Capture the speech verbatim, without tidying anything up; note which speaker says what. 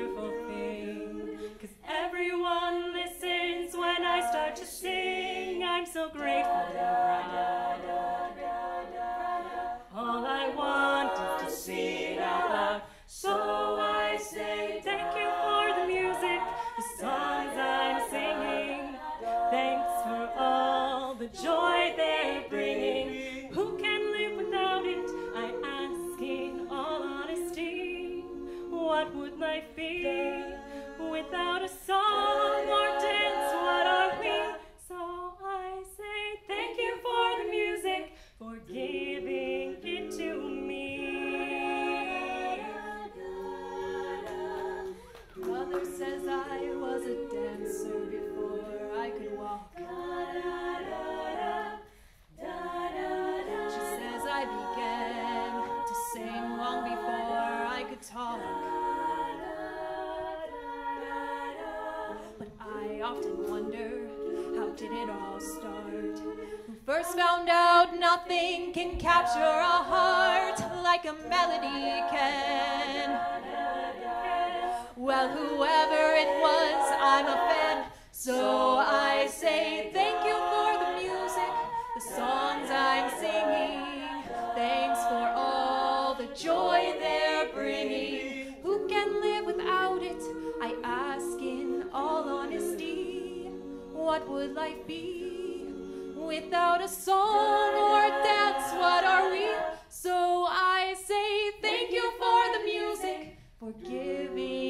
Speaker 1: wonderful thing, 'cause everyone listens when I start to sing. I'm so grateful and proud. All I want is to sing out loud. So I say thank you for the music, the songs I'm singing. Thanks for all the joy they're bringing. Who can live without it? I ask in all honesty. What would life be without a song or dance? What are we? So I say thank you for the music, for giving it to me.
Speaker 2: Mother says I was a dancer before I could walk. She says I began to sing long before I could talk. But I often wonder, how did it all start? Who first found out nothing can capture a heart like a melody can? Well, whoever it was, I'm a fan. So I say thank you for the music, the songs I'm singing. Thanks for all the joy they're bringing. Who can live without it? I ask in all honesty. What would life be without a song or dance? What are we? So I say thank you for the music, for giving